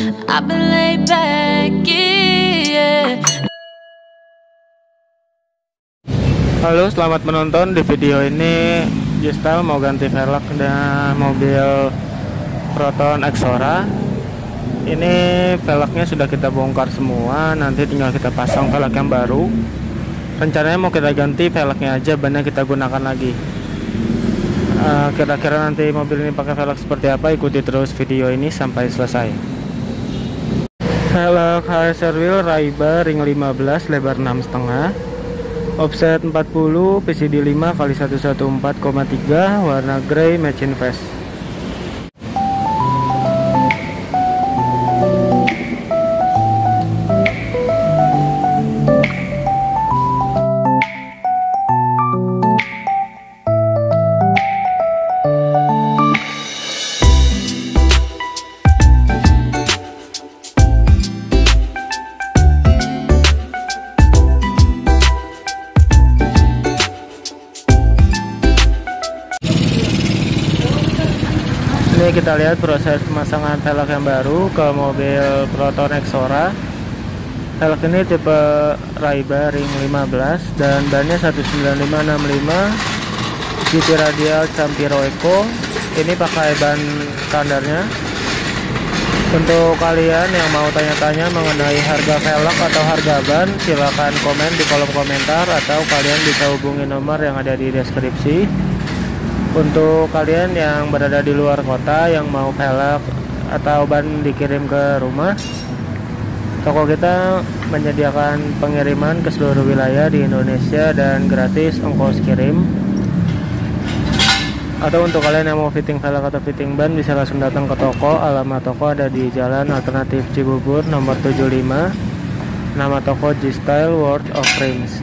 I've been laid back, yeah. Halo, selamat menonton. Di video ini Gistal mau ganti velg dan mobil Proton Exora. Ini velgnya sudah kita bongkar semua, nanti tinggal kita pasang velg yang baru. Rencananya mau kita ganti velgnya aja, bannya kita gunakan lagi. Kira-kira nanti mobil ini pakai velg seperti apa, ikuti terus video ini sampai selesai. Velg HSR Wheel Raiba ring 15 lebar 6,5, offset 40, PCD 5 x 114,3, warna grey, matching face. Ini kita lihat proses pemasangan velg yang baru ke mobil Proton Exora. Velg ini tipe Raiba ring 15 dan bannya 19565 GT radial Campiro Eco. Ini pakai ban standarnya. Untuk kalian yang mau tanya-tanya mengenai harga velg atau harga ban, silahkan komen di kolom komentar atau kalian bisa hubungi nomor yang ada di deskripsi. Untuk kalian yang berada di luar kota yang mau velg atau ban dikirim ke rumah, toko kita menyediakan pengiriman ke seluruh wilayah di Indonesia dan gratis ongkos kirim. Atau untuk kalian yang mau fitting velg atau fitting ban, bisa langsung datang ke toko. Alamat toko ada di Jalan Alternatif Cibubur nomor 75. Nama toko G-Style World of Rims.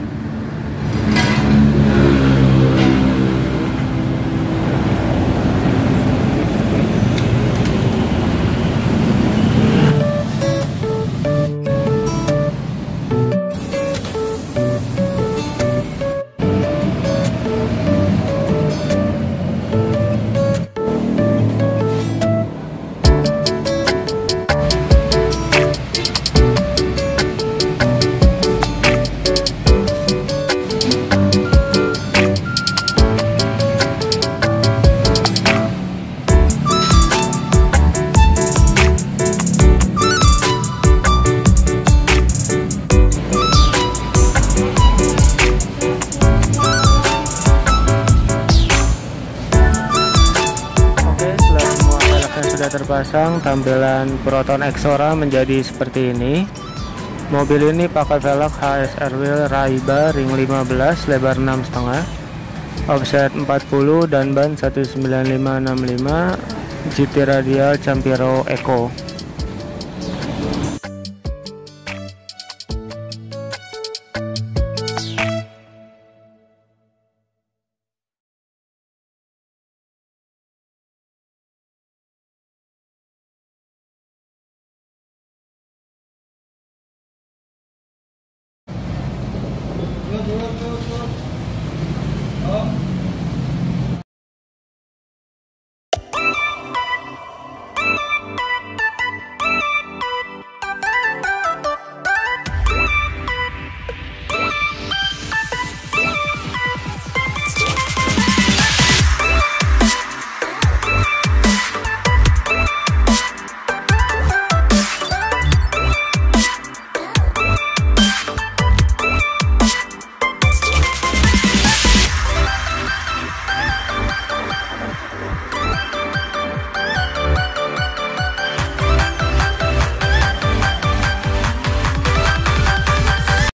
Terpasang, tampilan Proton Exora menjadi seperti ini. Mobil ini pakai velg HSR Wheel Raiba ring 15 lebar 6,5, offset 40 dan ban 19565 GT radial Campiro Eco.